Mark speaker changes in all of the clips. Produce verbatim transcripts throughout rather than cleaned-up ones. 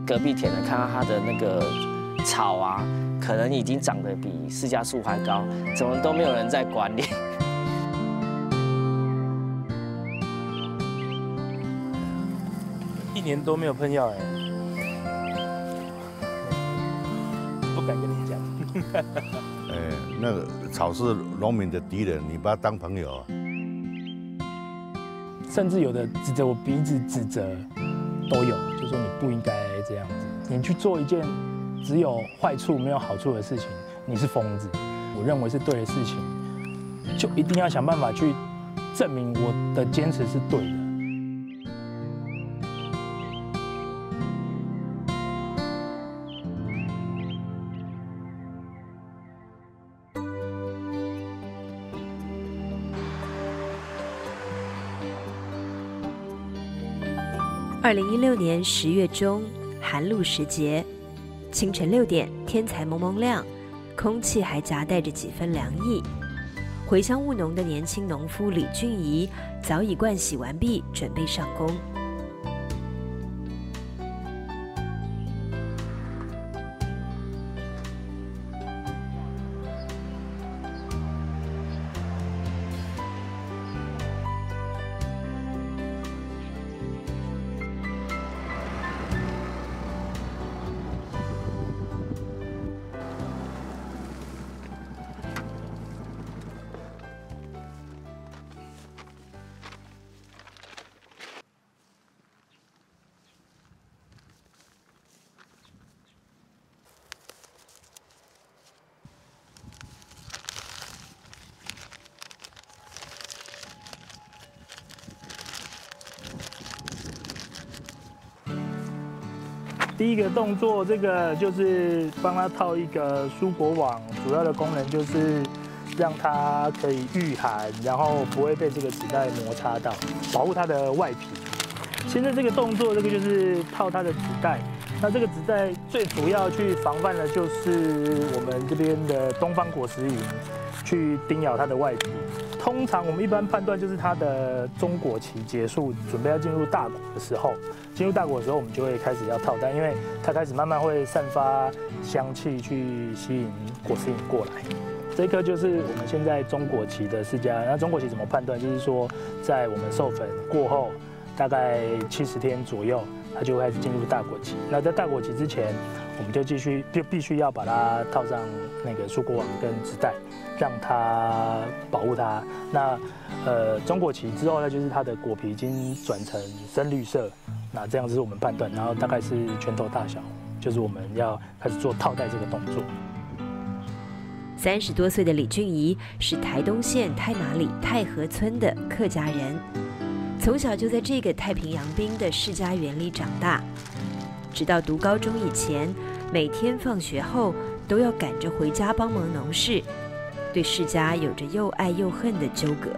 Speaker 1: 隔壁田的看到它的那个草啊，可能已经长得比释迦树还高，怎么都没有人在管理。
Speaker 2: 一年多没有喷药哎，不敢跟你讲。
Speaker 3: 哎，那个草是农民的敌人，你把它当朋友啊。
Speaker 2: 甚至有的指着我鼻子指责都有，就说你不应该这样子，你去做一件只有坏处没有好处的事情，你是疯子。我认为是对的事情，就一定要想办法去证明我的坚持是对的。
Speaker 4: 二零一六年十月中，寒露时节，清晨六点，天才蒙蒙亮，空气还夹带着几分凉意。回乡务农的年轻农夫李俊仪早已盥洗完毕，准备上工。
Speaker 2: 第一个动作，这个就是帮它套一个蔬果网，主要的功能就是让它可以御寒，然后不会被这个纸袋摩擦到，保护它的外皮。现在这个动作，这个就是套它的纸袋。那这个纸袋最主要去防范的就是我们这边的东方果实蝇去叮咬它的外皮。通常我们一般判断就是它的中果期结束，准备要进入大果的时候。进入大果的时候，我们就会开始要套袋，因为它开始慢慢会散发香气去吸引果实蝇过来。这颗就是我们现在中果期的释迦。那中果期怎么判断？就是说，在我们授粉过后，大概七十天左右，它就会开始进入大果期。那在大果期之前，我们就继续就必须要把它套上那个蔬果网跟纸袋，让它保护它。那呃中果期之后呢，就是它的果皮已经转成深绿色。那这样子是我们判断，然后大概是拳头大小，就是我们要开始做套袋这个动作。
Speaker 4: 三十多岁的李俊仪是台东县太麻里太和村的客家人，从小就在这个太平洋滨的释迦园里长大，直到读高中以前，每天放学后都要赶着回家帮忙农事，对释迦有着又爱又恨的纠葛。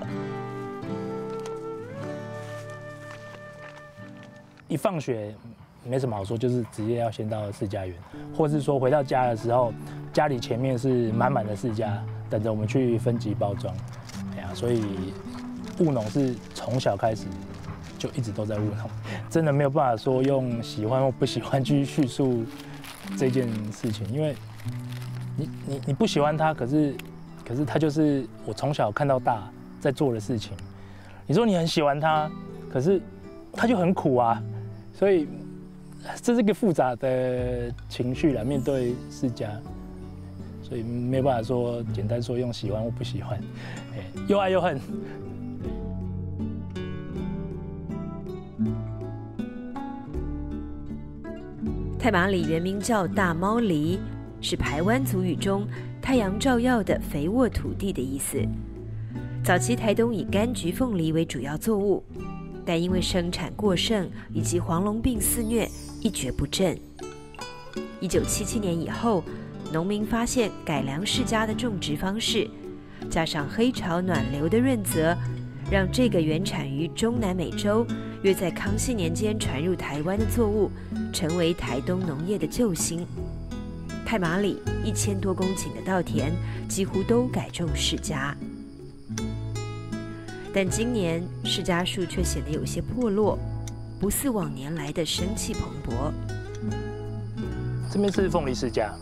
Speaker 2: 一放学没什么好说，就是直接要先到释迦园，或是说回到家的时候，家里前面是满满的释迦，等着我们去分级包装。哎呀，所以务农是从小开始就一直都在务农，真的没有办法说用喜欢或不喜欢去叙述这件事情，因为你你你不喜欢它，可是可是它就是我从小看到大在做的事情。你说你很喜欢它，可是它就很苦啊。所以这是个复杂的情绪来面对释迦，所以没有办法说简单说用喜欢或不喜欢，哎，又爱又恨。
Speaker 4: 太麻里原名叫大猫犁，是排湾族语中太阳照耀的肥沃土地的意思。早期台东以柑橘、凤梨为主要作物。但因为生产过剩以及黄龙病肆虐，一蹶不振。一九七七年以后，农民发现改良释迦的种植方式，加上黑潮暖流的润泽，让这个原产于中南美洲、约在康熙年间传入台湾的作物，成为台东农业的救星。太麻里一千多公顷的稻田，几乎都改种释迦。但今年释迦树却显得有些破落，不似往年来的生气蓬勃。
Speaker 2: 这边是凤梨世家，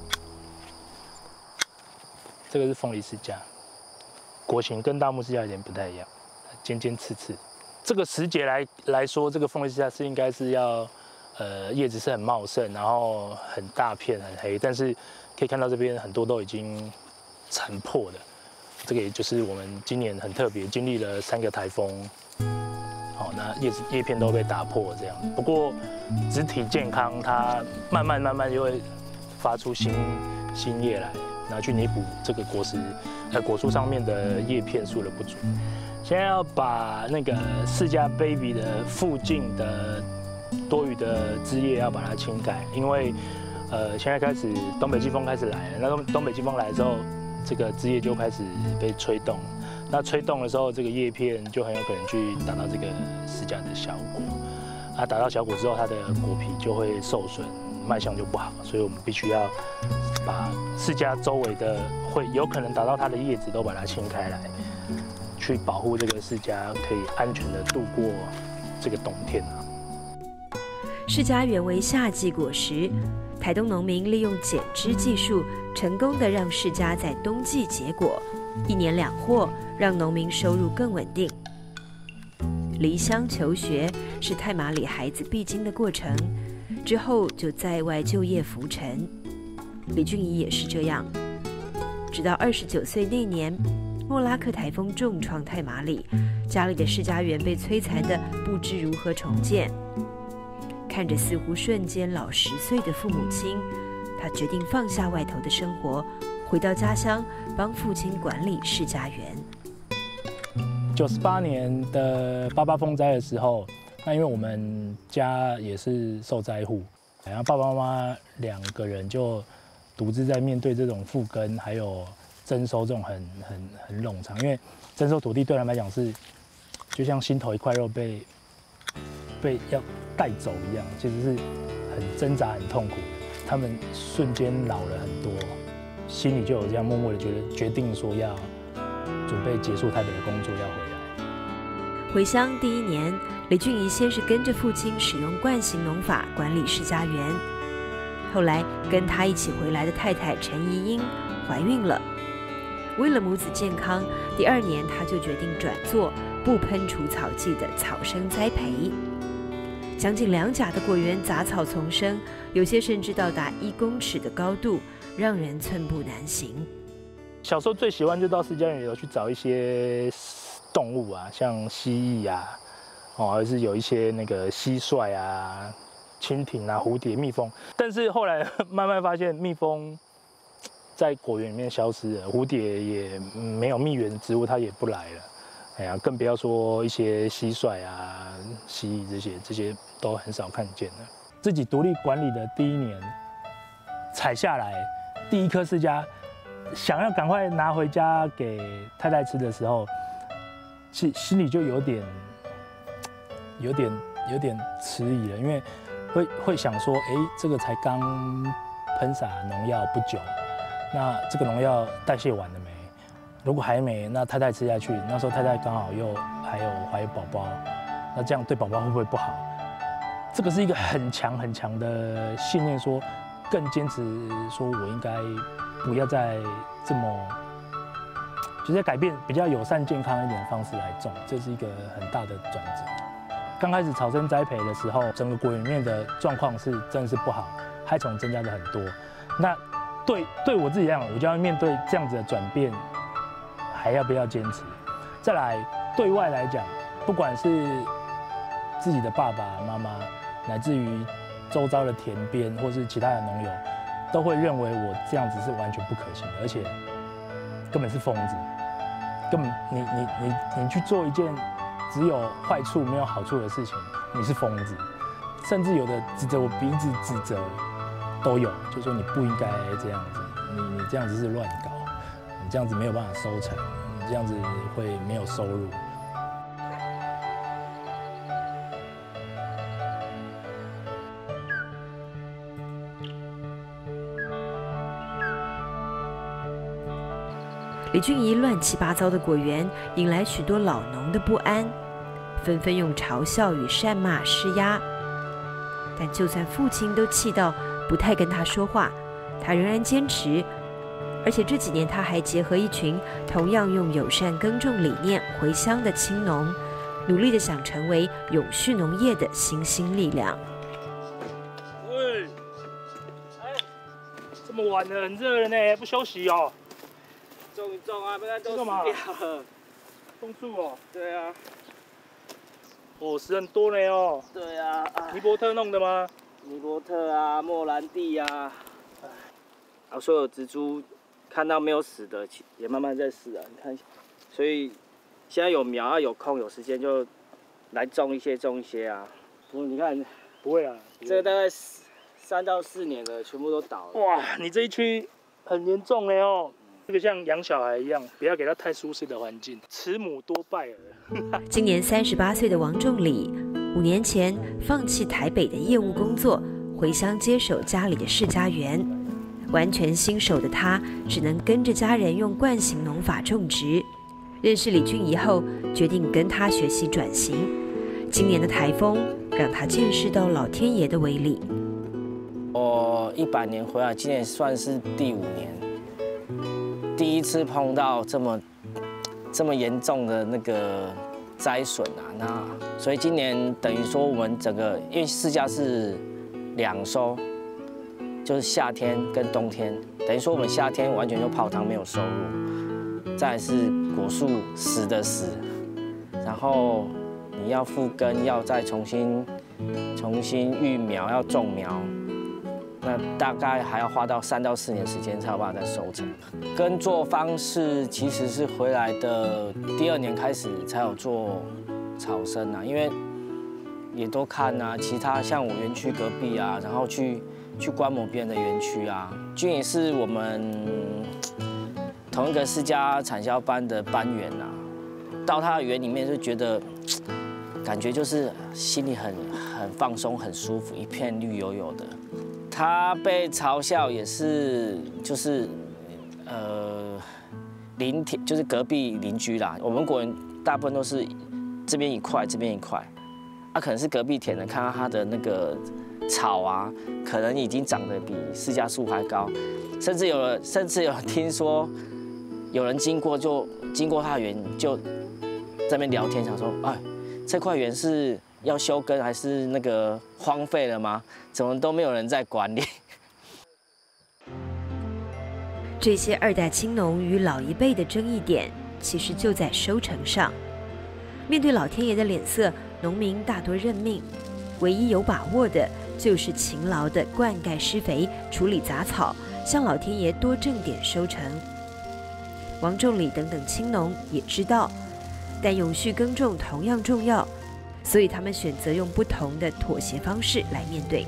Speaker 2: 这个是凤梨世家，果形跟大木世家有点不太一样，尖尖刺刺。这个时节来来说，这个凤梨世家是应该是要，呃，叶子是很茂盛，然后很大片很黑，但是可以看到这边很多都已经残破了。这个也就是我们今年很特别，经历了三个台风。 好，那叶子叶片都被打破这样。不过植体健康，它慢慢慢慢就会发出新新叶来，拿去弥补这个果实呃果树上面的叶片数的不足。现在要把那个释迦 baby 的附近的多余的枝叶要把它清开，因为呃现在开始东北季风开始来了，那东东北季风来之后，这个枝叶就开始被吹动。 那吹动的时候，这个叶片就很有可能去打到这个释迦的小果，啊，打到小果之后，它的果皮就会受损，卖相就不好，所以我们必须要把释迦周围的会有可能打到它的叶子都把它清开来，去保护这个释迦可以安全的度过这个冬天啊。
Speaker 4: 释迦原为夏季果实，台东农民利用剪枝技术，成功的让释迦在冬季结果。 一年两获，让农民收入更稳定。离乡求学是太麻里孩子必经的过程，之后就在外就业浮沉。李俊仪也是这样，直到二十九岁那年，莫拉克台风重创太麻里，家里的释迦园被摧残的不知如何重建。看着似乎瞬间老十岁的父母亲，他决定放下外头的生活。 回到家乡，帮父亲管理释迦园。
Speaker 2: 九十八年的八八风灾的时候，那因为我们家也是受灾户，然后爸爸妈妈两个人就独自在面对这种复耕还有征收这种很很很冗长，因为征收土地对他们来讲是就像心头一块肉被被要带走一样，其实是很挣扎、很痛苦的。他们瞬间老了很多。 心里就有这样默默的觉得，决定说要准备结束台北的工作，要回来。
Speaker 4: 回乡第一年，李俊仪先是跟着父亲使用惯行农法管理释迦园，后来跟他一起回来的太太陈怡英怀孕了。为了母子健康，第二年他就决定转做不喷除草剂的草生栽培。将近两甲的果园杂草丛生，有些甚至到达一公尺的高度。 让人寸步难行。
Speaker 2: 小时候最喜欢就到释迦园里头去找一些动物啊，像蜥蜴啊，哦，还是有一些那个蟋蟀啊、蜻蜓啊、蝴蝶、蜜蜂。但是后来慢慢发现，蜜蜂在果园里面消失了，蝴蝶也没有蜜源植物，它也不来了。哎呀，更不要说一些蟋蟀啊、蜥蜴这些，这些都很少看见了。自己独立管理的第一年，采下来。 第一颗释迦，想要赶快拿回家给太太吃的时候，心心里就有点、有点、有点迟疑了，因为会会想说，哎，这个才刚喷洒农药不久，那这个农药代谢完了没？如果还没，那太太吃下去，那时候太太刚好又还有怀宝宝，那这样对宝宝会不会不好？这个是一个很强很强的信念，说。 更坚持说，我应该不要再这么，就是改变比较友善、健康一点的方式来种，这是一个很大的转折。刚开始草生栽培的时候，整个果园里面的状况是真的是不好，害虫增加的很多。那对对我自己来讲，我就要面对这样子的转变，还要不要坚持？再来，对外来讲，不管是自己的爸爸妈妈，乃至于 周遭的田边或是其他的农友，都会认为我这样子是完全不可行的，而且根本是疯子，根本你你你你去做一件只有坏处没有好处的事情，你是疯子，甚至有的指着我鼻子指责都有，就说你不应该这样子，你你这样子是乱搞，你这样子没有办法收成，你这样子会没有收入。
Speaker 4: 李俊仪乱七八糟的果园引来许多老农的不安，纷纷用嘲笑与谩骂施压。但就算父亲都气到不太跟他说话，他仍然坚持。而且这几年他还结合一群同样用友善耕种理念回乡的青农，努力的想成为永续农业的新兴力量。
Speaker 2: 喂，哎，这么晚了，很热了呢，不休息哦？
Speaker 1: 种一种啊，不然都死
Speaker 2: 干嘛
Speaker 1: 掉了。
Speaker 2: 种树哦？
Speaker 1: 对啊，
Speaker 2: 哦，死很多呢哦。
Speaker 1: 对啊，啊
Speaker 2: 尼伯特弄的吗？
Speaker 1: 尼伯特啊，莫兰蒂啊，啊，所有植株看到没有死的，也慢慢在死啊。你看，所以现在有苗啊，有空有时间就来种一些种一些啊。不过你看，
Speaker 2: 不会啊，
Speaker 1: 这个大概三到四年了，全部都倒了。
Speaker 2: 哇，你这一区很严重呢哦。这个像养小孩一样，不要给他太舒适的环境。慈母多败儿。
Speaker 4: 今年三十八岁的王仲礼，五年前放弃台北的业务工作，回乡接手家里的世家园。完全新手的他，只能跟着家人用惯行农法种植。认识李俊仪后，决定跟他学习转型。今年的台风让他见识到老天爷的威力。
Speaker 1: 我一百年回来，今年算是第五年。第一次碰到这么这么严重的那个灾损啊，那所以今年等于说我们整个，因为世家是两收，就是夏天跟冬天，等于说我们夏天完全就泡汤没有收入，再来是果树死的死，然后你要复耕，要再重新重新育苗，要种苗。那大概还要花到三到四年时间才有办法再收成。耕作方式其实是回来的第二年开始才有做草生啊，因为也都看啊，其他像我园区隔壁啊，然后去去观摩别人的园区啊。俊也是我们同一个世家产销班的班员啊，到他的园里面就觉得感觉就是心里很很放松、很舒服，一片绿油油的。他被嘲笑也是，就是呃邻田，就是隔壁邻居啦。我们果园大部分都是这边一块，这边一块，啊，可能是隔壁田的，看到他的那个草啊，可能已经长得比释迦树还高，甚至有人，甚至有人听说有人经过就经过他的园，就在那边聊天，想说，哎，这块园是要休耕还是那个荒废了吗？怎么都没有人在管理？
Speaker 4: 这些二代青农与老一辈的争议点，其实就在收成上。面对老天爷的脸色，农民大多认命，唯一有把握的就是勤劳的灌溉施肥、处理杂草，向老天爷多挣点收成。王仲礼等等青农也知道，但永续耕种同样重要。所以他们选择用不同的妥协方式来面对。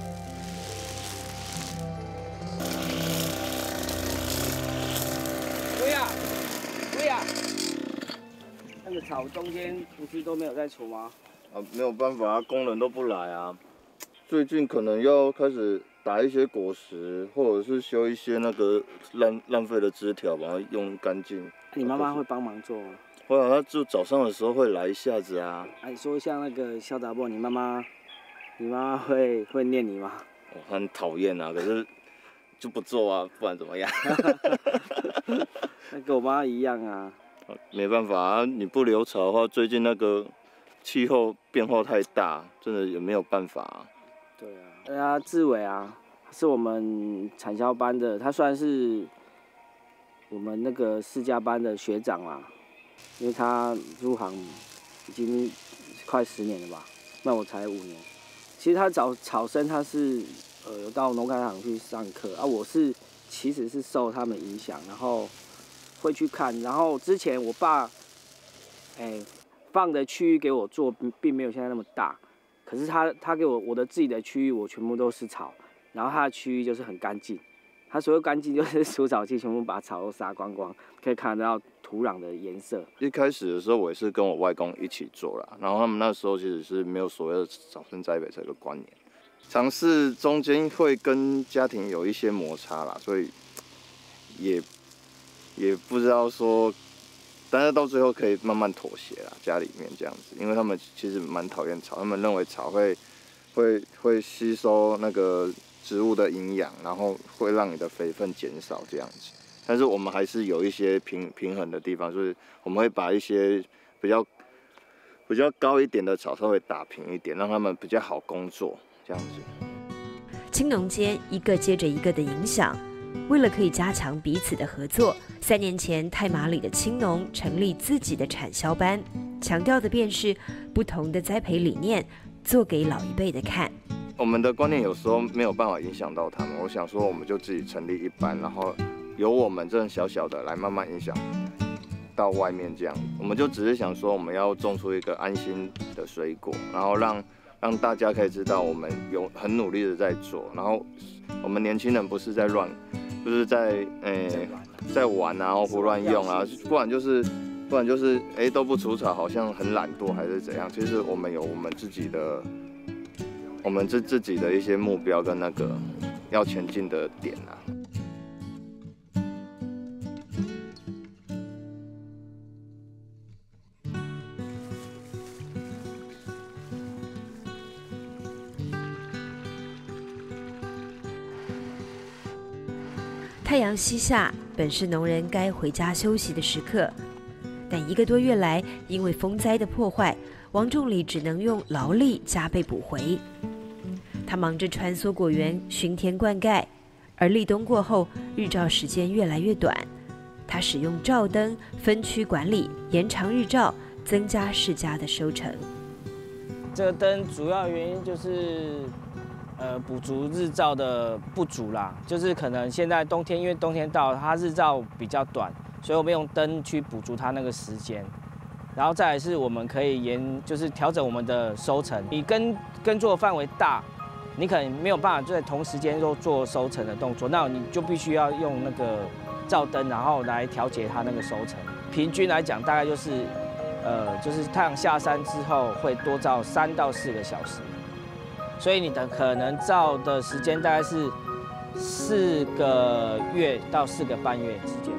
Speaker 1: 不要，不要！那个草中间不是都没有在除吗？
Speaker 5: 啊，没有办法啊，工人都不来啊。最近可能要开始打一些果实，或者是修一些那个烂烂废的枝条，把它用干净。
Speaker 1: 你妈妈会帮忙做吗？
Speaker 5: 会啊，他就早上的时候会来一下子啊。
Speaker 1: 哎、啊，说像那个肖达波，你妈妈，你妈妈会会念你吗？
Speaker 5: 哦，他很讨厌啊，可是就不做啊，不然怎么样？
Speaker 1: 那跟我妈一样啊。
Speaker 5: 没办法啊，你不留草的话，最近那个气候变化太大，真的也没有办法啊。
Speaker 1: 对啊，对啊，志伟啊，是我们产销班的，他算是我们那个世家班的学长啦。因为他入行已经快十年了吧，那我才五年。其实他找草生，他是呃有到农改场去上课啊，我是其实是受他们影响，然后会去看。然后之前我爸哎、欸、放的区域给我做，并没有现在那么大，可是他他给我我的自己的区域，我全部都是草，然后他的区域就是很干净。它所谓干净就是除草剂全部把草都杀光光，可以看得到土壤的颜色。
Speaker 5: 一开始的时候，我也是跟我外公一起做啦，然后他们那时候其实是没有所谓的早生栽培这个观念，尝试中间会跟家庭有一些摩擦啦，所以也也不知道说，但是到最后可以慢慢妥协啦，家里面这样子，因为他们其实蛮讨厌草，他们认为草会会会吸收那个植物的营养，然后会让你的肥分减少这样子。但是我们还是有一些平平衡的地方，就是我们会把一些比较比较高一点的草稍微打平一点，让他们比较好工作这样子。
Speaker 4: 青农间一个接着一个的影响，为了可以加强彼此的合作，三年前太麻里的青农成立自己的产销班，强调的便是不同的栽培理念，做给老一辈的看。
Speaker 5: 我们的观念有时候没有办法影响到他们，我想说我们就自己成立一班，然后由我们这种小小的来慢慢影响到外面这样。我们就只是想说我们要种出一个安心的水果，然后让让大家可以知道我们有很努力的在做，然后我们年轻人不是在乱，就是在诶、欸、在玩啊，胡乱用啊，不然就是不然就是哎、欸、都不除草，好像很懒惰还是怎样。其实我们有我们自己的，我们自自己的一些目标跟那个要前进的点啊。
Speaker 4: 太阳西下，本是农人该回家休息的时刻，但一个多月来，因为风灾的破坏，王仲礼只能用劳力加倍补回。他忙着穿梭果园、巡田灌溉，而立冬过后，日照时间越来越短。他使用照灯分区管理，延长日照，增加释迦的收成。
Speaker 1: 这个灯主要原因就是。呃，补足日照的不足啦，就是可能现在冬天，因为冬天到了，它日照比较短，所以我们用灯去补足它那个时间。然后再来是我们可以延，就是调整我们的收成。你耕耕作范围大，你可能没有办法在同时间都做收成的动作，那你就必须要用那个照灯，然后来调节它那个收成。平均来讲，大概就是，呃，就是太阳下山之后会多照三到四个小时。所以你的可能照的时间大概是四个月到四个半月之间。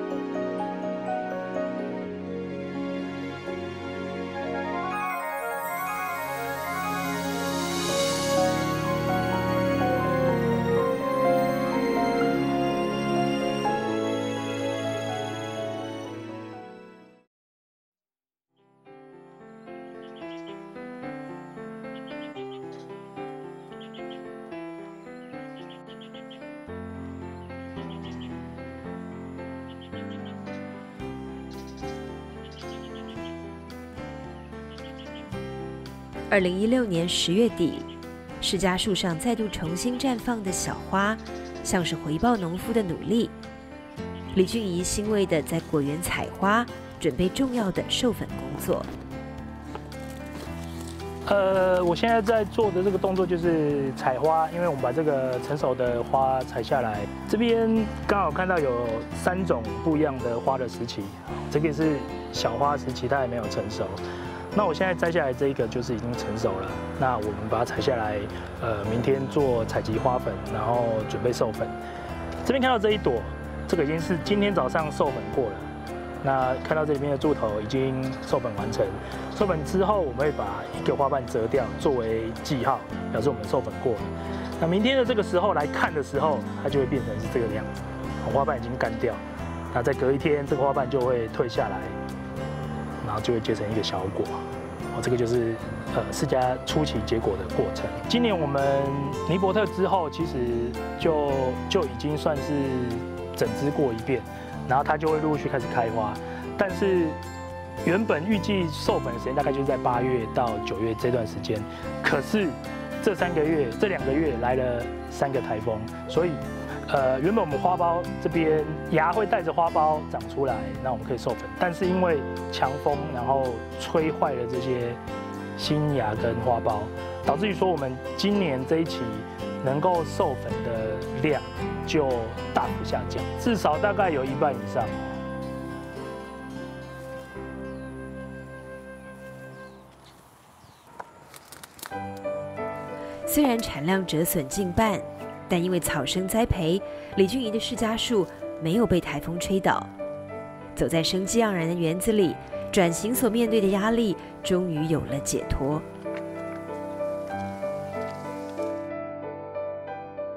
Speaker 4: 二零一六年十月底，释迦树上再度重新绽放的小花，像是回报农夫的努力。李俊仪欣慰地在果园采花，准备重要的授粉工作。
Speaker 2: 呃，我现在在做的这个动作就是采花，因为我们把这个成熟的花采下来。这边刚好看到有三种不一样的花的时期，这个是小花时期，它还没有成熟。那我现在摘下来这一个就是已经成熟了，那我们把它采下来，呃，明天做采集花粉，然后准备授粉。这边看到这一朵，这个已经是今天早上授粉过了。那看到这里面的柱头已经授粉完成，授粉之后我们会把一个花瓣折掉，作为记号，表示我们授粉过了。那明天的这个时候来看的时候，它就会变成是这个样子，红花瓣已经干掉。那再隔一天，这个花瓣就会退下来。然后就会结成一个小果，哦，这个就是呃释迦初期结果的过程。今年我们尼伯特之后，其实就就已经算是整枝过一遍，然后它就会陆续开始开花。但是原本预计授粉的时间大概就是在八月到九月这段时间，可是这三个月这两个月来了三个台风，所以。呃，原本我们花苞这边芽会带着花苞长出来，那我们可以授粉。但是因为强风，然后吹坏了这些新芽跟花苞，导致于说我们今年这一期能够授粉的量就大幅下降，至少大概有一半以上。
Speaker 4: 虽然产量折损近半。但因为草生栽培，李俊仪的释迦树没有被台风吹倒。走在生机盎然的园子里，转型所面对的压力终于有了解脱。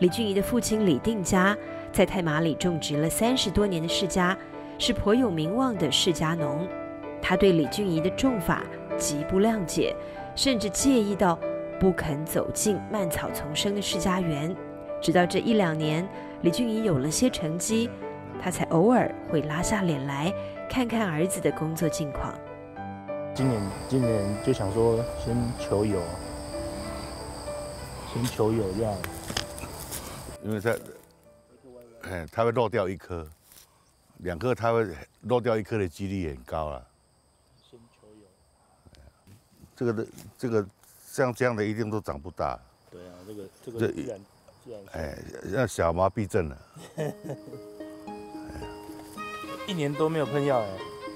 Speaker 4: 李俊仪的父亲李定家在太麻里种植了三十多年的释迦，是颇有名望的释迦农。他对李俊仪的种法极不谅解，甚至介意到不肯走进蔓草丛生的释迦园。直到这一两年，李俊仪有了些成绩，他才偶尔会拉下脸来看看儿子的工作近况。
Speaker 2: 今年今年就想说先求有，先求有这样，
Speaker 3: 因为它，哎，它会漏掉一颗，两颗它会漏掉一颗的几率很高了。
Speaker 2: 先求有。
Speaker 3: 这个的这个像这样的一定都长不大。
Speaker 2: 对啊，这个这个
Speaker 3: 这
Speaker 2: 自然自然。
Speaker 3: 哎，那小麻痹症了。
Speaker 2: 一年都没有喷药哎。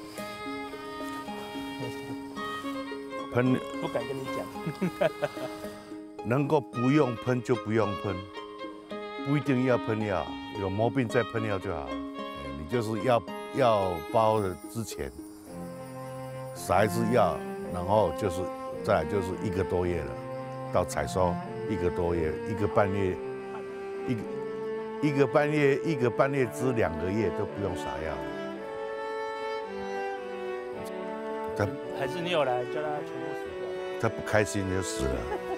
Speaker 3: 喷
Speaker 2: 不敢跟你讲。
Speaker 3: 能够不用喷就不用喷，不一定要喷药，有毛病再喷药就好。哎，你就是要药包的之前撒一支药，然后就是再来就是一个多月了，到采收一个多月，一个半月，一个一个半月，一个半月至两个月都不用撒药。他
Speaker 2: 还是你有来叫他全部死掉？
Speaker 3: 他不开心就死了。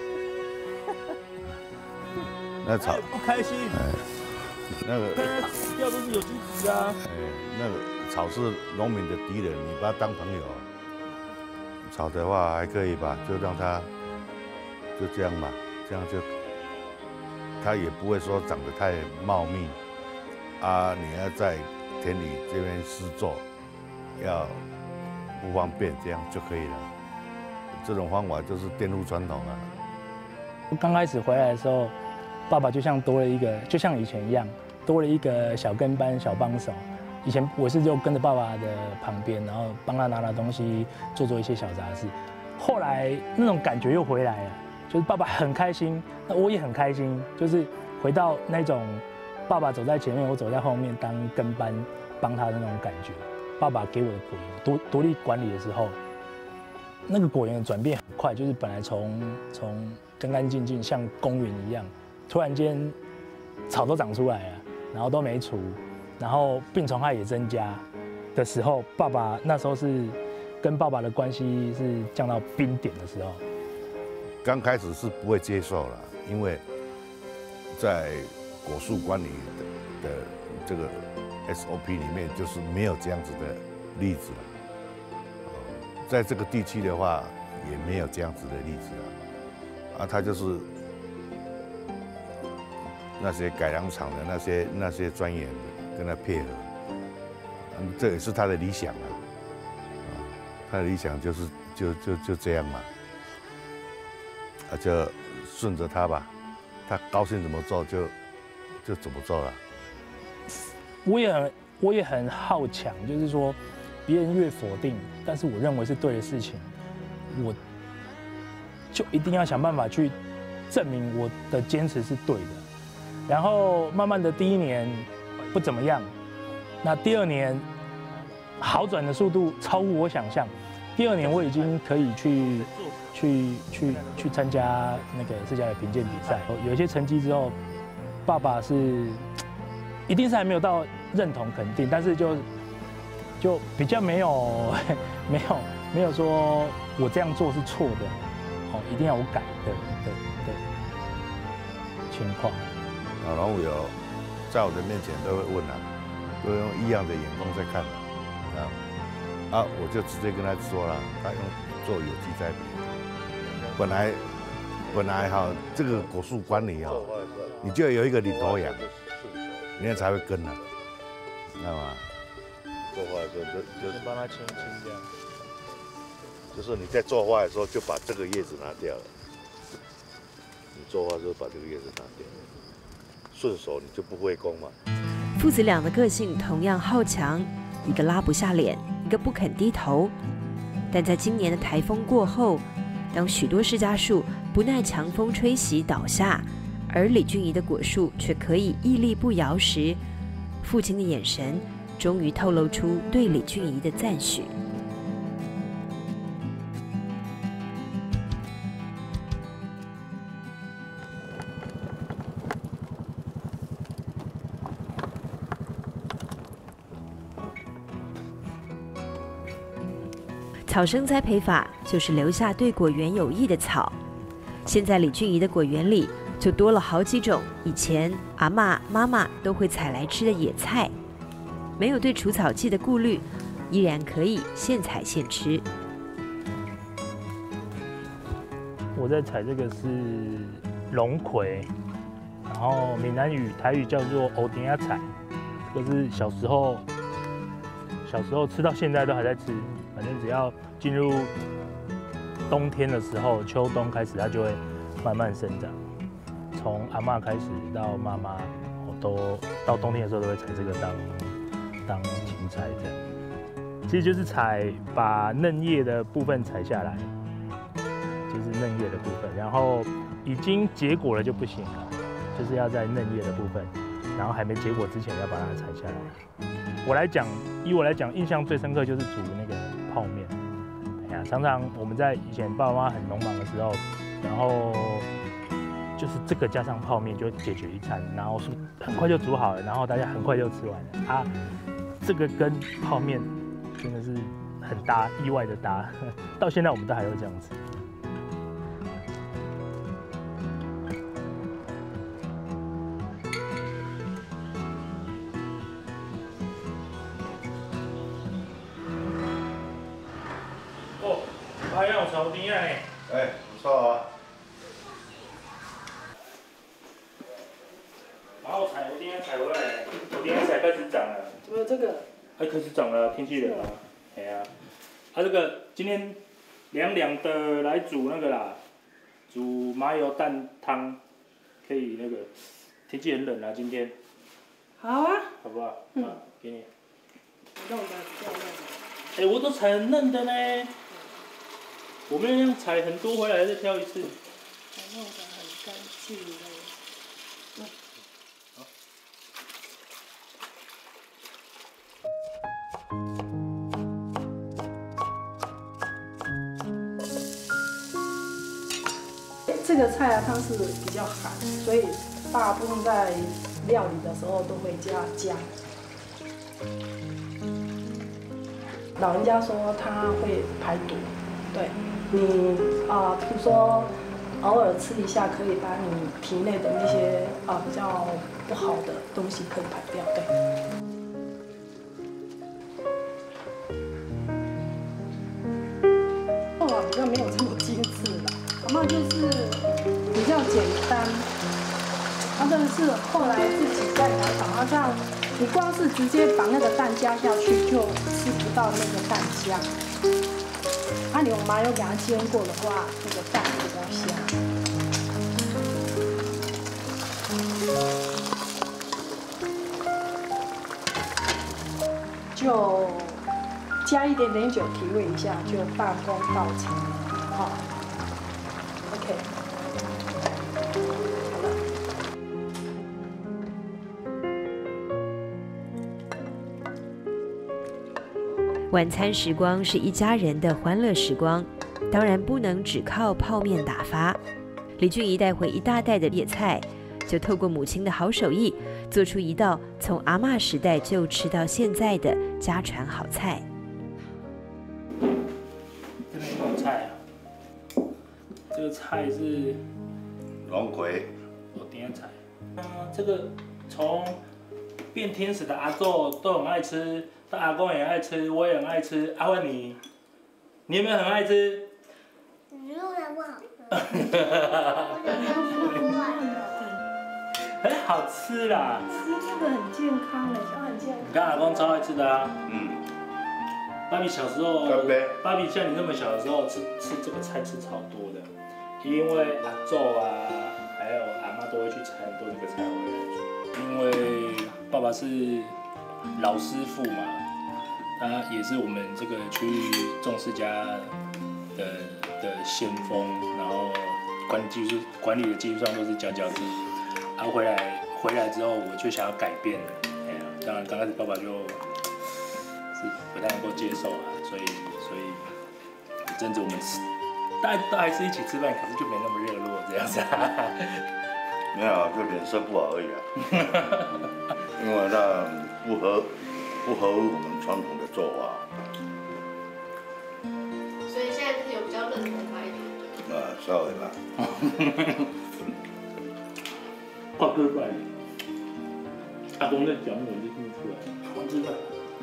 Speaker 3: 那草
Speaker 2: 不开心，
Speaker 3: 哎，那个
Speaker 2: 死掉都是有机质啊。
Speaker 3: 哎，那个草是农民的敌人，你把它当朋友。草的话还可以吧，就让它就这样吧，这样就它也不会说长得太茂密啊。你要在田里这边施作，要不方便，这样就可以了。这种方法就是颠覆传统啊。
Speaker 2: 刚开始回来的时候，爸爸就像多了一个，就像以前一样，多了一个小跟班、小帮手。以前我是就跟着爸爸的旁边，然后帮他拿拿东西，做做一些小杂事。后来那种感觉又回来了，就是爸爸很开心，那我也很开心，就是回到那种爸爸走在前面，我走在后面当跟班帮他的那种感觉。爸爸给我的果园独独立管理的时候，那个果园的转变很快，就是本来从从干干净净像公园一样，突然间草都长出来了，然后都没除，然后病虫害也增加的时候，爸爸那时候是跟爸爸的关系是降到冰点的时候。
Speaker 3: 刚开始是不会接受了，因为在果树管理的的这个 S O P 里面，就是没有这样子的例子了。在这个地区的话，也没有这样子的例子了。啊，他就是那些改良场的那些那些专员跟他配合，嗯，这也是他的理想啊。啊，他的理想就是就就就这样嘛。啊，就顺着他吧，他高兴怎么做就就怎么做了。
Speaker 2: 我也很我也很好强，就是说别人越否定，但是我认为是对的事情，我就一定要想办法去证明我的坚持是对的。然后慢慢的第一年不怎么样，那第二年好转的速度超乎我想象。第二年我已经可以去去去去参加那个世界的评鉴比赛，有一些成绩之后，爸爸是一定是还没有到认同肯定，但是就就比较没有没有没有说我这样做是错的，哦，一定要我改的的的情况。
Speaker 3: 啊，然后有在我的面前都会问啊，都用异样的眼光在看啊，啊，我就直接跟他说了，他用做有机栽培，本来本来哈这个果树管理哈，你就有一个领头羊，人家才会跟啊，知道吗？做花的时候就就
Speaker 2: 帮他清清这样，
Speaker 3: 就是你在做花的时候就把这个叶子拿掉了，你做花的时候把这个叶子拿掉，顺手你就不会攻嘛。
Speaker 4: 父子俩的个性同样好强，一个拉不下脸，一个不肯低头。但在今年的台风过后，当许多释迦树不耐强风吹袭倒下，而李俊仪的果树却可以屹立不摇时，父亲的眼神终于透露出对李俊仪的赞许。 草生栽培法就是留下对果园有益的草。现在李俊仪的果园里就多了好几种以前阿嬷、妈妈都会采来吃的野菜，没有对除草剂的顾虑，依然可以现采现吃。
Speaker 2: 我在采这个是龙葵，然后闽南语、台语叫做欧丁亚菜，这个是小时候小时候吃到现在都还在吃，反正只要进入冬天的时候，秋冬开始它就会慢慢生长。从阿嬷开始到妈妈，我都到冬天的时候都会采这个当当芹菜这样。其实就是采把嫩叶的部分采下来。就是嫩叶的部分，然后已经结果了就不行了，就是要在嫩叶的部分，然后还没结果之前要把它采下来。我来讲，以我来讲，印象最深刻就是煮那个泡面。哎呀，常常我们在以前爸爸妈妈很农忙的时候，然后就是这个加上泡面就解决一餐，然后是很快就煮好了，然后大家很快就吃完了。啊，这个跟泡面真的是很搭，意外的搭，到现在我们都还会这样吃。还有草丁啊！
Speaker 3: 哎，不错啊。
Speaker 2: 然后采我今天采回来，我今天才开始长了。
Speaker 6: 怎么这个？
Speaker 2: 还开始长了，天气冷啊。哎呀，啊这个今天凉凉的来煮那个啦，煮麻油蛋汤，可以那个天气很冷啊，今天。
Speaker 6: 好啊。
Speaker 2: 好不好？
Speaker 6: 嗯。
Speaker 2: 啊，给你。
Speaker 6: 弄得漂亮。
Speaker 2: 哎，我都采很嫩的呢。我们要采很多回来再挑一次。
Speaker 6: 弄得很干净的。嗯。
Speaker 2: 好。
Speaker 6: 这个菜啊，它是比较寒，所以大部分在料理的时候都会加姜。老人家说它会排毒，对。你啊，比如说偶尔吃一下，可以把你体内的那些啊比较不好的东西可以排掉，对。做法比较没有这么精致啦，阿嬷就是比较简单。它这个是后来自己在调炒，它这样你光是直接把那个蛋加下去，就吃不到那个蛋香。啊，你用麻油给它煎过的话，那个蛋会比较香。就加一点点酒提味一下，就半功到成了。好 ，OK， 好了。
Speaker 4: 晚餐时光是一家人的欢乐时光，当然不能只靠泡面打发。李俊仪带回一大袋的野菜，就透过母亲的好手艺，做出一道从阿嬷时代就吃到现在的家传好菜。
Speaker 2: 这边有菜啊，这个菜是
Speaker 3: 龙葵，
Speaker 2: 我点菜。啊，这个从变天使的阿祖都很爱吃。到阿公也爱吃，我也很爱吃。阿问你，你有没有很爱吃？
Speaker 7: 你弄的不好吃。
Speaker 2: 很好吃啦。
Speaker 6: 吃这个很健康的，它很健康。
Speaker 2: 你看阿公超爱吃的啊。
Speaker 3: 嗯。
Speaker 2: 芭比小时候，芭比像你那么小的时候吃吃这个菜吃超多的，因为阿祖啊，还有阿妈都会去采很多这个菜回来煮。因为爸爸是老师傅嘛，他也是我们这个区域重视家的的先锋，然后管理技术管理的技术上都是佼佼者。然后回来回来之后，我就想要改变，哎呀，当然刚开始爸爸就是不太能够接受啊，所以所以有阵子我们吃，大家都还是一起吃饭，可是就没那么热络这样子啊。
Speaker 3: 没有，就脸色不好而已啊。因为那不合不合我们传统的做法。
Speaker 8: 较认同他一点。
Speaker 3: 啊，稍微吧。
Speaker 2: 画哥怪，阿公在讲我就听不出来，画哥怪。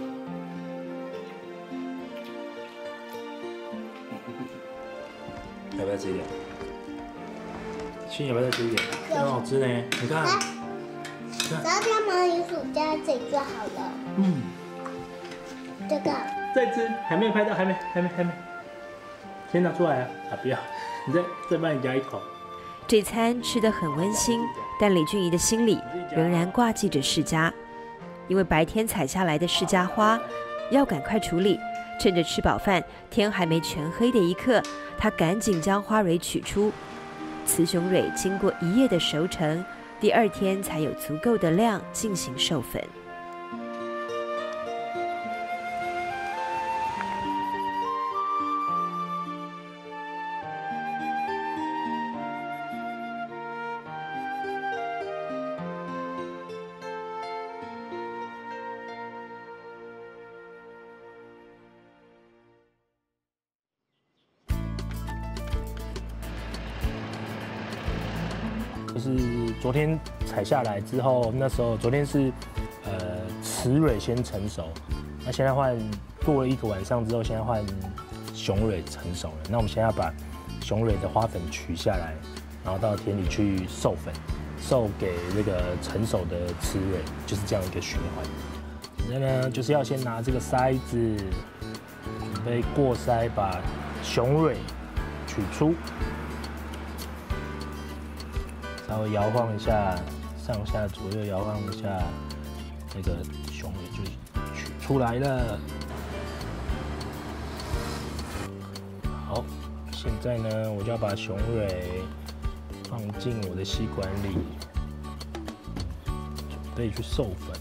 Speaker 2: 要不要吃一点？亲，要不要再吃一点？很好吃呢，你看。
Speaker 7: 只要加马铃薯加这里就好了。
Speaker 2: 嗯。
Speaker 7: 这个。
Speaker 2: 再吃，还没有拍到，还没，还没，还没。先拿出来啊！啊，不要，你再再帮你加一口。
Speaker 4: 这餐吃得很温馨，但李俊仪的心里仍然挂记着释迦，因为白天采下来的释迦花要赶快处理。趁着吃饱饭，天还没全黑的一刻，他赶紧将花蕊取出。雌雄蕊经过一夜的熟成，第二天才有足够的量进行授粉。
Speaker 2: 就是昨天采下来之后，那时候昨天是呃雌蕊先成熟，那现在换过了一个晚上之后，现在换雄蕊成熟了。那我们现在要把雄蕊的花粉取下来，然后到田里去授粉，授给这个成熟的雌蕊，就是这样一个循环。那呢，就是要先拿这个筛子，准备过筛，把雄蕊取出。稍微摇晃一下，上下左右摇晃一下，那个雄蕊就取出来了。好，现在呢，我就要把雄蕊放进我的吸管里，准备去授粉。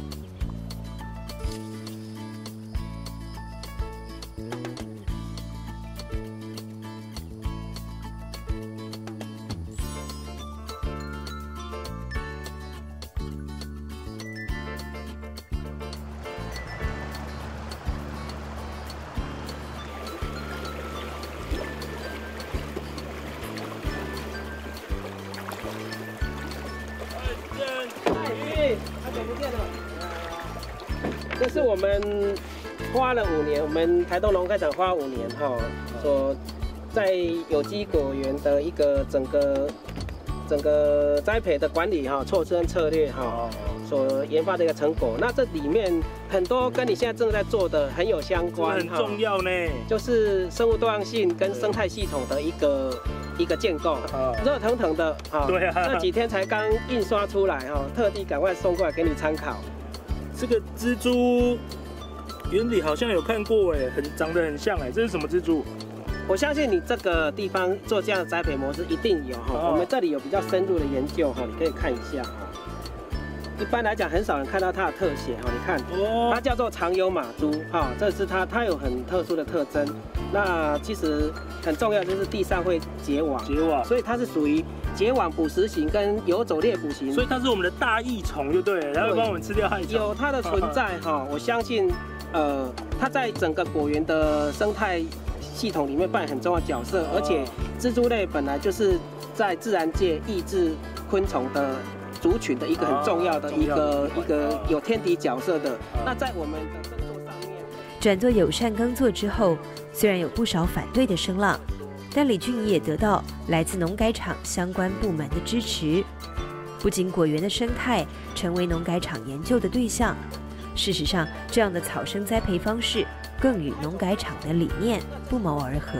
Speaker 9: 这是我们花了五年，我们台东农开场花五年哈，所在有机果园的一个整个整个栽培的管理哈措施跟策略哈，所研发的一个成果。那这里面很多跟你现在正在做的很有相关，
Speaker 2: 很重要呢，
Speaker 9: 就是生物多样性跟生态系统的一个一个建构，热腾腾的哈，
Speaker 2: 对啊，
Speaker 9: 这几天才刚印刷出来哈，特地赶快送过来给你参考。
Speaker 2: 这个蜘蛛原理好像有看过哎，很长得很像哎，这是什么蜘蛛？
Speaker 9: 我相信你这个地方做这样的栽培模式一定有哈，我们这里有比较深入的研究哈，你可以看一下哈。一般来讲，很少人看到它的特写哈，你看，它叫做长疣马蛛哈，这是它，它有很特殊的特征。那其实很重要就是地上会结网，
Speaker 2: 结网，
Speaker 9: 所以它是属于结网捕食型跟游走猎捕型，
Speaker 2: 所以它是我们的大益虫，就对了，它会帮我们吃掉害虫。
Speaker 9: 有它的存在哈，我相信，呃，它在整个果园的生态系统里面扮演很重要的角色，而且蜘蛛类本来就是在自然界抑制昆虫的族群的一个很重要的一个一个有天敌角色的。那在我们的耕作上面，
Speaker 4: 转做友善耕作之后，虽然有不少反对的声浪，但李俊仪也得到来自农改场相关部门的支持。不仅果园的生态成为农改场研究的对象，事实上，这样的草生栽培方式更与农改场的理念不谋而合。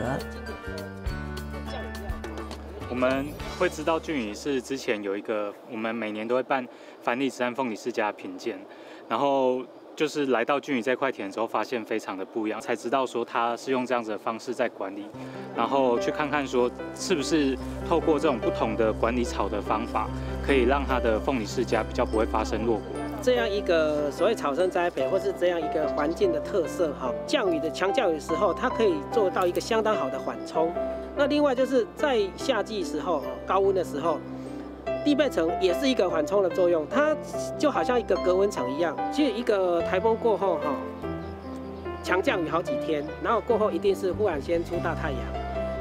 Speaker 10: 我们会知道俊宇是之前有一个，我们每年都会办繁里之安凤梨世家评鉴，然后就是来到俊宇这块田之后，发现非常的不一样，才知道说他是用这样子的方式在管理，然后去看看说是不是透过这种不同的管理草的方法，可以让他的凤梨世家比较不会发生落果。
Speaker 9: 这样一个所谓草生栽培，或是这样一个环境的特色哈，降雨的强降雨的时候，它可以做到一个相当好的缓冲。那另外就是在夏季时候高温的时候，地被层也是一个缓冲的作用，它就好像一个隔温层一样。其实一个台风过后哈，强降雨好几天，然后过后一定是忽然间出大太阳，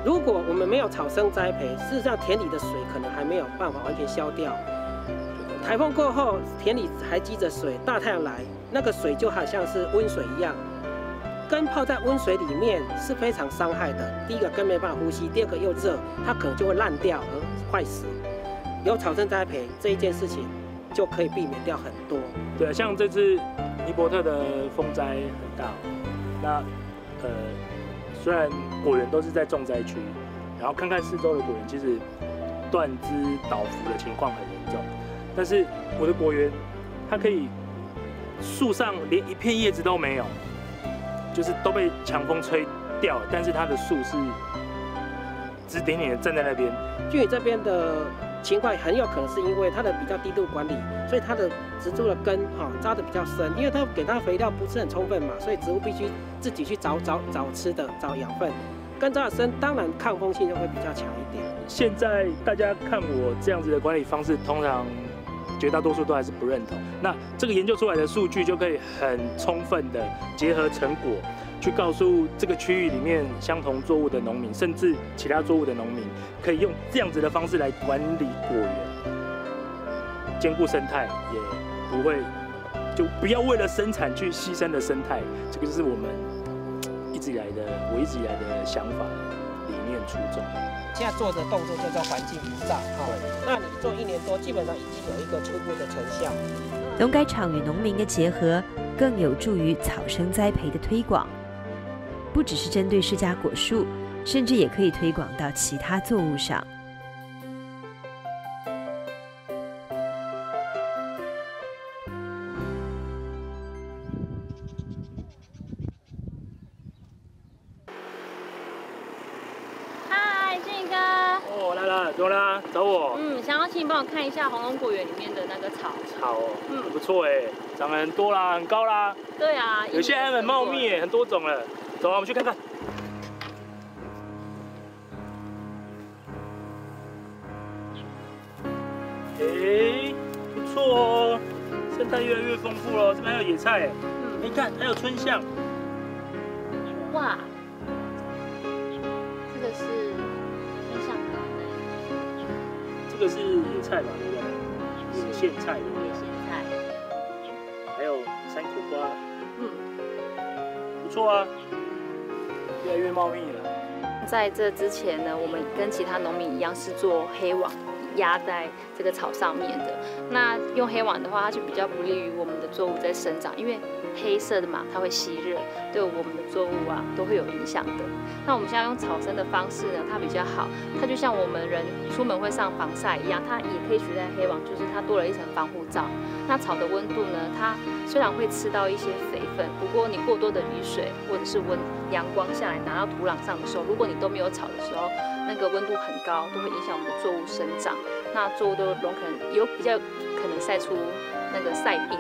Speaker 9: 如果我们没有草生栽培，事实上田里的水可能还没有办法完全消掉。台风过后，田里还积着水，大太阳来，那个水就好像是温水一样，根泡在温水里面是非常伤害的。第一个根没办法呼吸，第二个又热，它可能就会烂掉而坏死。有草生栽培这一件事情，就可以避免掉很多。
Speaker 2: 对啊，像这次尼伯特的风灾很大，那呃虽然果园都是在重灾区，然后看看四周的果园，其实断枝倒伏的情况很严重。但是我的果园，它可以树上连一片叶子都没有，就是都被强风吹掉了，但是它的树是直挺挺的站在那边。
Speaker 9: 俊宇这边的情况很有可能是因为它的比较低度管理，所以它的植株的根哈扎的比较深，因为它给它肥料不是很充分嘛，所以植物必须自己去找找找吃的，找养分。根扎的深，当然抗风性就会比较强一点。
Speaker 2: 现在大家看我这样子的管理方式，通常绝大多数都还是不认同。那这个研究出来的数据就可以很充分的结合成果，去告诉这个区域里面相同作物的农民，甚至其他作物的农民，可以用这样子的方式来管理果园，兼顾生态，也不会就不要为了生产去牺牲了生态。这个就是我们一直以来的，我一直以来的想法、理念、初衷。
Speaker 9: 现在做的动作叫做环境营造，哈，那你做一年多，基本上已经有一个初步的成效。
Speaker 4: 农改场与农民的结合，更有助于草生栽培的推广。不只是针对释迦果树，甚至也可以推广到其他作物上。
Speaker 8: 嗨，俊宇哥。
Speaker 2: 哦，来了，怎么啦？找我？
Speaker 8: 嗯，想要请你帮我看一下红龙果园里面的那个草。
Speaker 2: 草哦，
Speaker 8: 嗯，
Speaker 2: 不错哎，长得很多啦，很高啦。
Speaker 8: 对啊，
Speaker 2: 有些还很茂密哎，很多种了。走啊，我们去看看。哎，不错哦，生态越来越丰富了。这边还有野菜，嗯，你看还有春象。
Speaker 8: 哇，这个是天象花呢。
Speaker 2: 这个是野菜吧，对不对？野苋菜，对不对？
Speaker 8: 野苋菜。
Speaker 2: 还有山苦瓜，
Speaker 8: 嗯，
Speaker 2: 不错啊，越来越茂密了。
Speaker 8: 在这之前呢，我们跟其他农民一样是做黑网压在这个草上面的。那用黑网的话，它就比较不利于我们的作物在生长，因为黑色的嘛，它会吸热，对我们的作物啊都会有影响的。那我们现在用草生的方式呢，它比较好，它就像我们人出门会上防晒一样，它也可以取代黑网，就是它多了一层防护罩。那草的温度呢，它虽然会吃到一些肥分，不过你过多的雨水或者是温阳光下来拿到土壤上的时候，如果你都没有草的时候，那个温度很高，都会影响我们的作物生长。那作物都容可能有比较可能晒出那个晒病。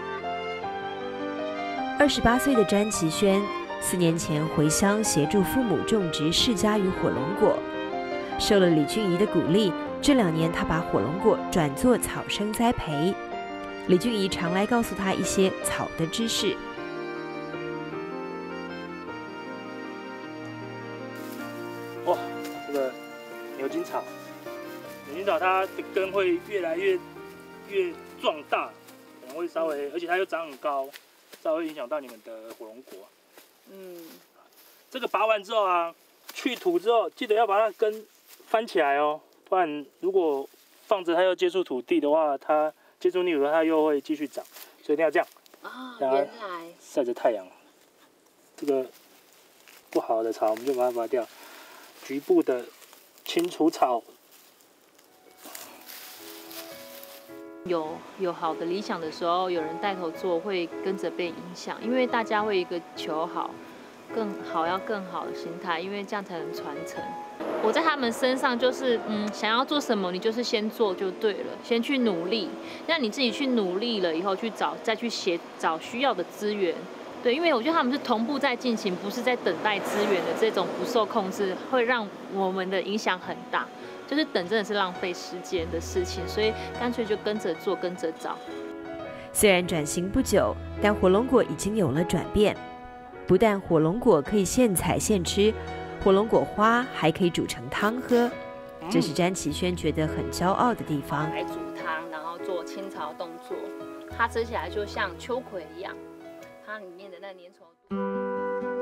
Speaker 4: 二十八岁的詹其轩，四年前回乡协助父母种植释迦与火龙果，受了李俊仪的鼓励，这两年他把火龙果转做草生栽培。李俊仪常来告诉他一些草的知识。
Speaker 2: 哇，这个牛筋草，牛筋草它的根会越来越越壮大，可能会稍微，而且它又长很高，稍微影响到你们的火龙果。嗯，这个拔完之后啊，去土之后，记得要把它根翻起来哦，不然如果放着它又接触土地的话，它接触泥土，它又会继续长，所以一定要这样。
Speaker 8: 啊，原来
Speaker 2: 晒着太阳，这个不好的草我们就把它拔掉，局部的清除草。
Speaker 8: 有有好的理想的时候，有人带头做，会跟着被影响，因为大家会一个求好、更好，要更好的心态，因为这样才能传承。我在他们身上就是，嗯，想要做什么，你就是先做就对了，先去努力。那你自己去努力了以后，去找再去协找需要的资源。对，因为我觉得他们是同步在进行，不是在等待资源的这种不受控制，会让我们的影响很大。就是等真的是浪费时间的事情，所以干脆就跟着做，跟着找。
Speaker 4: 虽然转型不久，但火龙果已经有了转变。不但火龙果可以现采现吃， 火龙果花还可以煮成汤喝，这是詹其轩觉得很骄傲的地方。
Speaker 8: 来煮汤，然后做清炒动作，它吃起来就像秋葵一样，它里面的那粘稠度。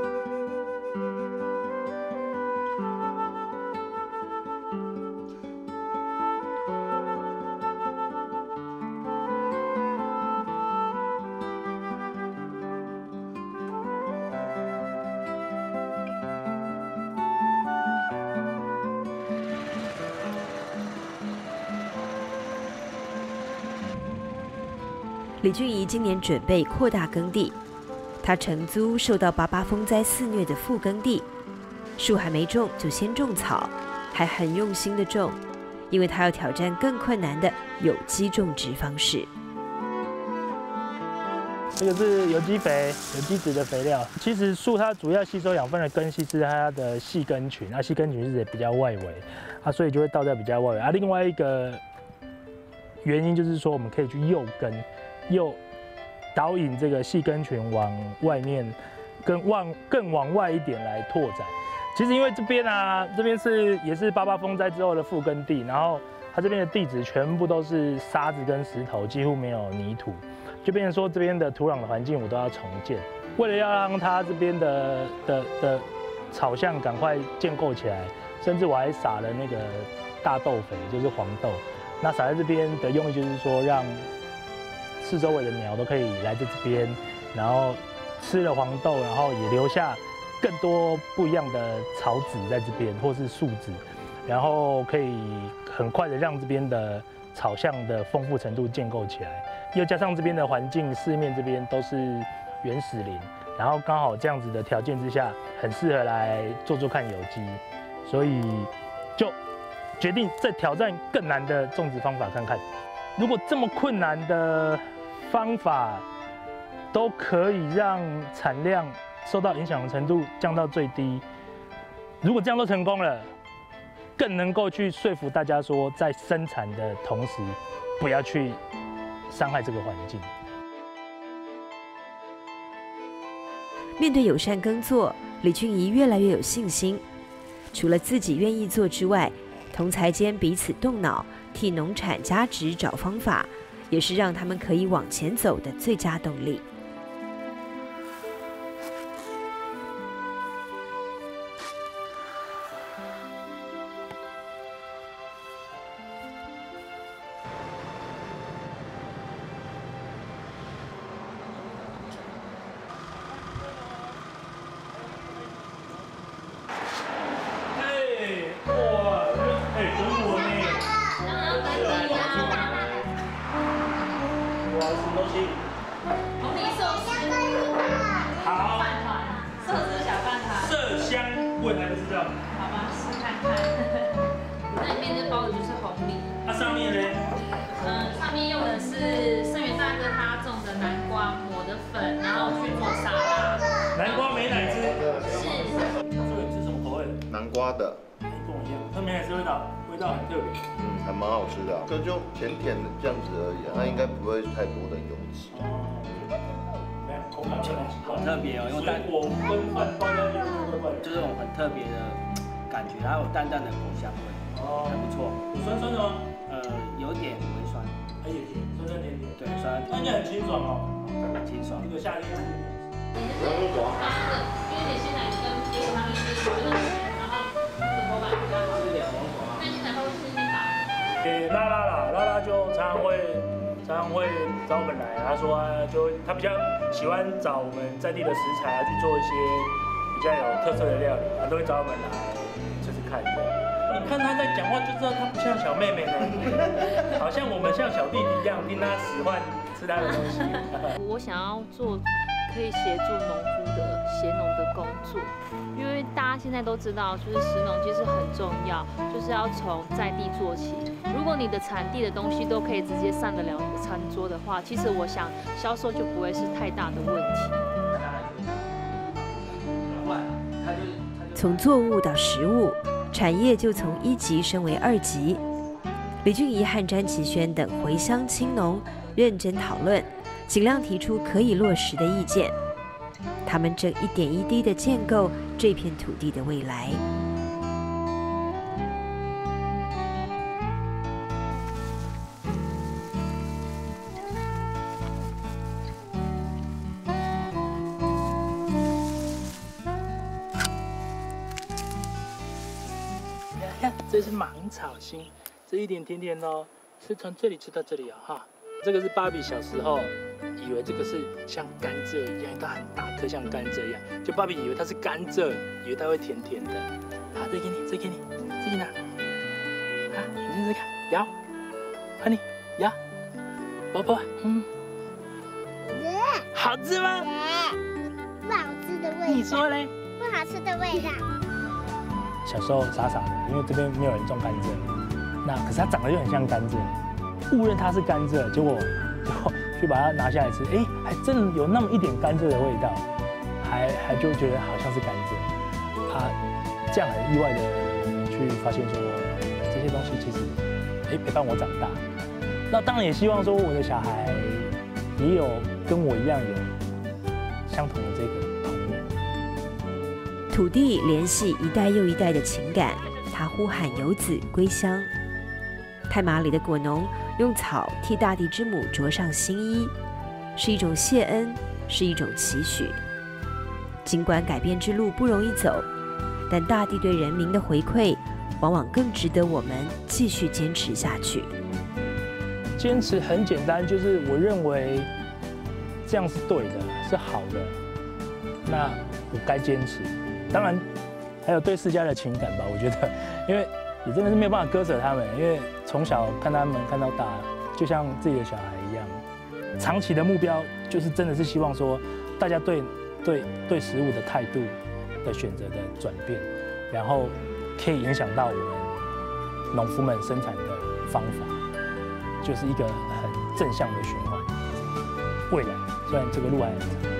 Speaker 4: 李俊仪今年准备扩大耕地，他承租受到八八风灾肆虐的副耕地，树还没种就先种草，还很用心的种，因为他要挑战更困难的有机种植方式。
Speaker 2: 这个是有机肥，有机质的肥料。其实树它主要吸收养分的根系是它的细根群，啊，细根群是比较外围，啊，所以就会倒在比较外围。啊，另外一个原因就是说，我们可以去诱根。又导引这个细根群往外面，更往更往外一点来拓展。其实因为这边啊，这边是也是八八风灾之后的复耕地，然后它这边的地质全部都是沙子跟石头，几乎没有泥土，就变成说这边的土壤的环境我都要重建。为了要让它这边的的的草象赶快建构起来，甚至我还撒了那个大豆肥，就是黄豆。那撒在这边的用意就是说让四周围的鸟都可以来在这边，然后吃了黄豆，然后也留下更多不一样的草籽在这边，或是树籽，然后可以很快的让这边的草象的丰富程度建构起来。又加上这边的环境，四面这边都是原始林，然后刚好这样子的条件之下，很适合来做做看有机，所以就决定再挑战更难的种植方法看看。如果这么困难的方法都可以让产量受到影响的程度降到最低，如果这样都成功了，更能够去说服大家说，在生产的同时不要去伤害这个环境。
Speaker 4: 面对友善耕作，李俊仪越来越有信心。除了自己愿意做之外，同才间彼此动脑，替农产加值找方法，也是让他们可以往前走的最佳动力。
Speaker 5: 这就甜甜的这样子而已，它应该不会太多的油脂。
Speaker 1: 好特别哦，因为蛋果纷纷包在里面，就是这种很特别的感觉，还有淡淡的果香味，哦，还不错。有酸酸的吗？呃，有点微酸，还有甜，酸酸甜甜。对，酸。那应该很清爽哦，很清爽。这个夏天吃。不要说爽。因为你鲜奶跟结果他们是觉得，然后口感比较好。是两黄爽啊。那鲜奶会是那打。给拉拉啦，拉拉就常常会常常会找我们来，他说就他比较喜欢找我们在地的食材啊，去做一些比较有特色的料理，他都会找我们来吃吃看。你看他在讲话就知道他不像小妹妹呢，好像我们像小弟弟一样听他使唤吃他的东西。
Speaker 8: 我想要做可以协助农夫的协农的工作，因为大家现在都知道，就是食农其实很重要，就是要从在地做起。如果你的产地的东西都可以直接上得了你的餐桌的话，其实我想销售就不会是太大的问题。
Speaker 4: 从作物到食物，产业就从一级升为二级。李俊仪和詹其轩等回乡青农认真讨论，尽量提出可以落实的意见。他们正一点一滴的建构这片土地的未来。
Speaker 2: 看，这是芒草心，这一点甜甜哦，是从这里吃到这里哦，哈。这个是芭比小时候以为这个是像甘蔗一样，它很大颗，像甘蔗一样。就芭比以为它是甘蔗，以为它会甜甜的。好，这给你，这给你，这给你拿。啊，你试试看，摇，看你摇，宝宝，嗯，好吃吗？
Speaker 7: 不好吃的味道。
Speaker 2: 你说嘞？
Speaker 7: 不好吃的味道。
Speaker 2: 小时候傻傻的，因为这边没有人种甘蔗，那可是它长得就很像甘蔗，误认它是甘蔗，结果就去把它拿下来吃，哎，还真有那么一点甘蔗的味道，还还就觉得好像是甘蔗，啊，这样很意外的去发现说这些东西其实哎陪伴我长大，那当然也希望说我的小孩也有跟我一样有相同的这个。
Speaker 4: 土地联系一代又一代的情感，它呼喊游子归乡。太麻里的果农用草替大地之母着上新衣，是一种谢恩，是一种期许。尽管改变之路不容易走，但大地对人民的回馈，往往更值得我们继续坚持下去。
Speaker 2: 坚持很简单，就是我认为这样是对的，是好的，那我该坚持。当然，还有对世家的情感吧。我觉得，因为也真的是没有办法割舍他们，因为从小看他们看到大，就像自己的小孩一样。长期的目标就是真的是希望说，大家对对对食物的态度的选择的转变，然后可以影响到我们农夫们生产的方法，就是一个很正向的循环。未来虽然这个路还很长。